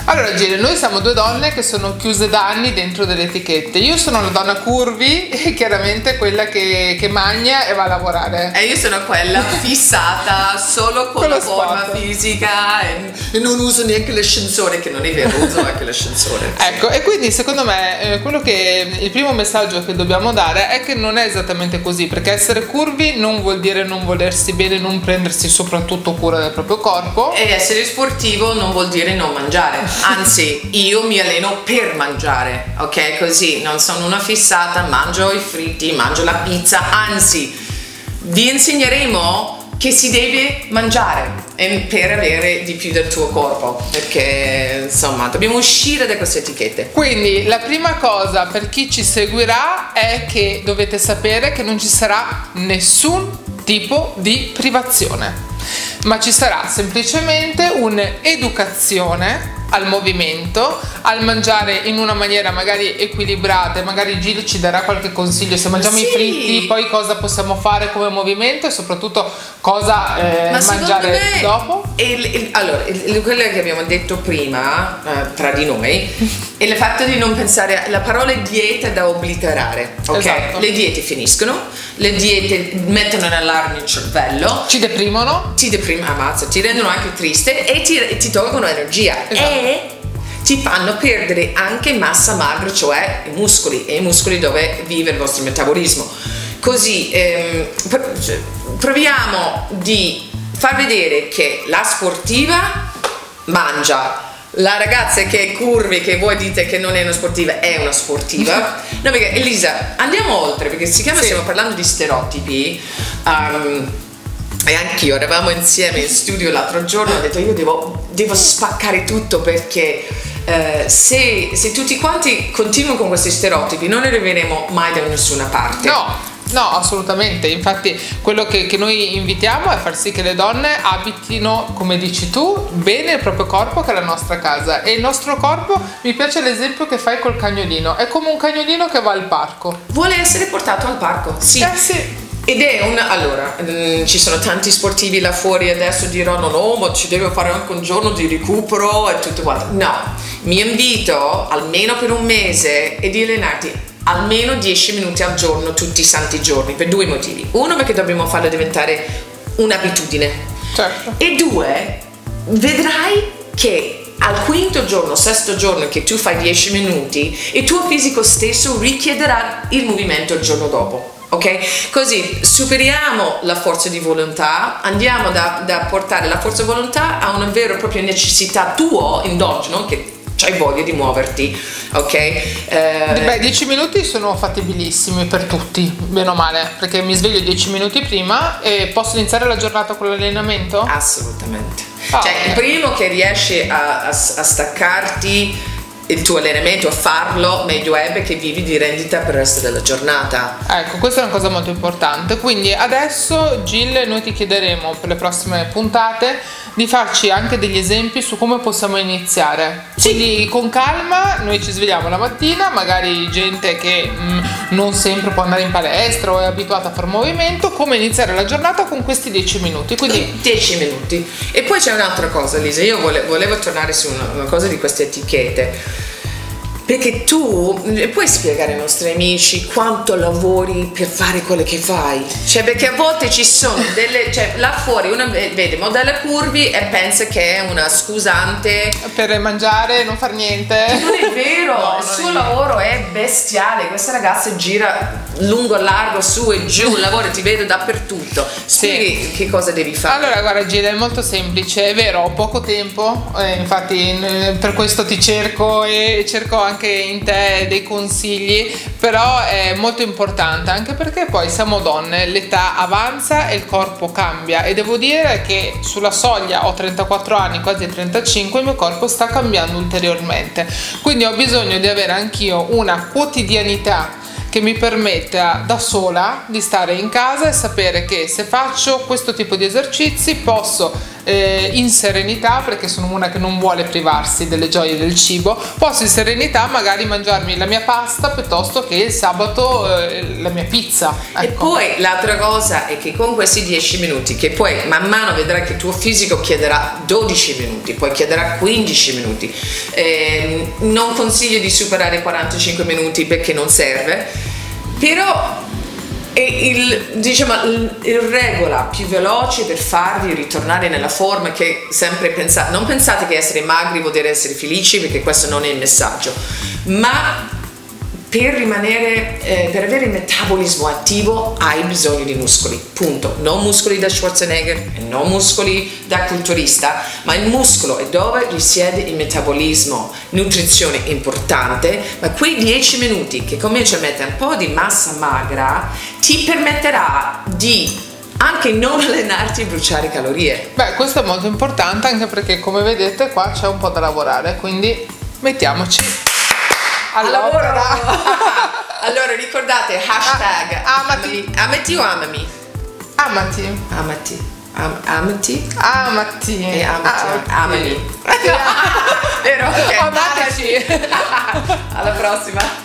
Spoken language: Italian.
Allora Gile, noi siamo due donne che sono chiuse da anni dentro delle etichette. Io sono la donna curvy e chiaramente quella che mangia e va a lavorare. E io sono quella fissata solo con la forma fisica e non uso neanche l'ascensore, che non è vero, uso anche l'ascensore. Ecco, e quindi secondo me il primo messaggio che dobbiamo dare è che non è esattamente così, perché essere curvy non vuol dire non volersi bene, non prendersi soprattutto cura del proprio corpo. E essere sportivo non vuol dire non mangiare. Anzi, io mi alleno per mangiare, ok? Così non sono una fissata, mangio i fritti, mangio la pizza, anzi, vi insegneremo che si deve mangiare per avere di più del tuo corpo, perché insomma dobbiamo uscire da queste etichette. Quindi la prima cosa per chi ci seguirà è che dovete sapere che non ci sarà nessun tipo di privazione, ma ci sarà semplicemente un'educazione al movimento, al mangiare in una maniera magari equilibrata. Magari Gil ci darà qualche consiglio se mangiamo i fritti, poi cosa possiamo fare come movimento e soprattutto cosa mangiare dopo. Allora, quello che abbiamo detto prima tra di noi è il fatto di non pensare alla parola dieta da obliterare, ok? Esatto. Le diete finiscono, le diete mettono in allarme il cervello, ci deprimono, ammazza, ti rendono anche triste e ti tolgono energia. Esatto. E ti fanno perdere anche massa magra, cioè i muscoli, e i muscoli dove vive il vostro metabolismo. Così proviamo di far vedere che la sportiva mangia, la ragazza che è curvy, che voi dite che non è una sportiva, è una sportiva. No, perché Elisa, andiamo oltre, perché stiamo parlando di stereotipi. E anch'io, eravamo insieme in studio l'altro giorno, ho detto io devo spaccare tutto, perché se tutti quanti continuano con questi stereotipi non arriveremo mai da nessuna parte. No, assolutamente. Infatti quello che noi invitiamo è far sì che le donne abitino, come dici tu, bene il proprio corpo, che è la nostra casa. E il nostro corpo, mi piace l'esempio che fai col cagnolino, è come un cagnolino che va al parco. Vuole essere portato al parco, sì. Sì. Ed è allora, ci sono tanti sportivi là fuori adesso diranno no, ma ci deve fare anche un giorno di recupero e tutto quanto. No, mi invito almeno per un mese e di allenarti almeno 10 minuti al giorno tutti i santi giorni, per due motivi. Uno, perché dobbiamo farlo diventare un'abitudine. Certo. E due, vedrai che al quinto giorno, sesto giorno che tu fai 10 minuti, il tuo fisico stesso richiederà il movimento il giorno dopo. Ok? Così superiamo la forza di volontà, andiamo da portare la forza di volontà a una vera e propria necessità tua endogeno, che c'hai voglia di muoverti, ok? 10 minuti sono fattibilissimi per tutti, bene o male, perché mi sveglio 10 minuti prima e posso iniziare la giornata con l'allenamento? Assolutamente. Il primo che riesci a staccarti il tuo allenamento, a farlo, meglio è, perché vivi di rendita per il resto della giornata. Ecco, questa è una cosa molto importante. Quindi adesso Gil, noi ti chiederemo per le prossime puntate di farci anche degli esempi su come possiamo iniziare. Quindi con calma, noi ci svegliamo la mattina, magari gente che non sempre può andare in palestra o è abituata a fare movimento, come iniziare la giornata con questi 10 minuti. Quindi 10 minuti. E poi c'è un'altra cosa, Lisa, io volevo tornare su una cosa di queste etichette, perché tu puoi spiegare ai nostri amici quanto lavori per fare quello che fai, perché a volte ci sono là fuori uno vede modella curvy e pensa che è una scusante per mangiare e non far niente. Non è vero, il suo lavoro è bestiale. Questa ragazza gira lungo, largo, su e giù, lavora, ti vedo dappertutto. Spieghi che cosa devi fare. Allora guarda Gila, è molto semplice, è vero, ho poco tempo, infatti per questo ti cerco e cerco anche in te dei consigli, però è molto importante, anche perché poi siamo donne, l'età avanza e il corpo cambia, e devo dire che sulla soglia, ho 34 anni, quasi 35, il mio corpo sta cambiando ulteriormente, quindi ho bisogno di avere anch'io una quotidianità che mi permetta da sola di stare in casa e sapere che se faccio questo tipo di esercizi posso in serenità, perché sono una che non vuole privarsi delle gioie del cibo, posso in serenità magari mangiarmi la mia pasta piuttosto che il sabato la mia pizza. Ecco. E poi l'altra cosa è che con questi 10 minuti, che poi man mano vedrai che il tuo fisico chiederà 12 minuti, poi chiederà 15 minuti, non consiglio di superare i 45 minuti perché non serve, però il regola più veloce per farvi ritornare nella forma, che sempre non pensate che essere magri vuol dire essere felici, perché questo non è il messaggio, ma per rimanere, per avere il metabolismo attivo hai bisogno di muscoli, punto. Non muscoli da Schwarzenegger e non muscoli da culturista, ma il muscolo è dove risiede il metabolismo. Nutrizione importante, ma quei 10 minuti che cominci a mettere un po' di massa magra ti permetterà di anche non allenarti e bruciare calorie. Beh, questo è molto importante, anche perché come vedete qua c'è un po' da lavorare, quindi mettiamoci al lavoro. Allora ricordate hashtag amati o amami? Amati. Amati e amami. Vero? Okay. Amateci. Alla prossima.